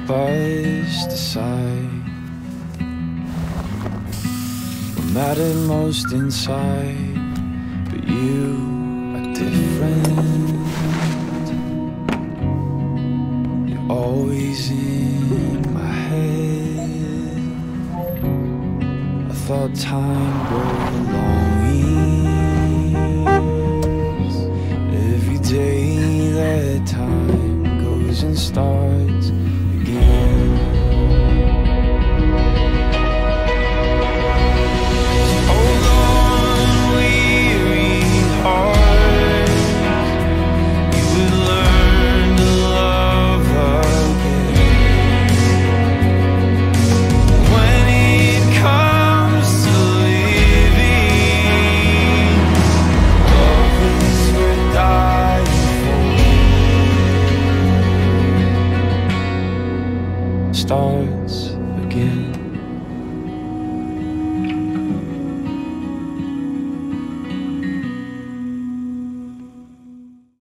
brushed aside. What mattered most inside, but you are different. You're always in my head. I thought time broke the long years. Every day that time goes and starts again. Hold on, weary heart, you would learn to love again. When it comes to living, love is worth dying for. Stars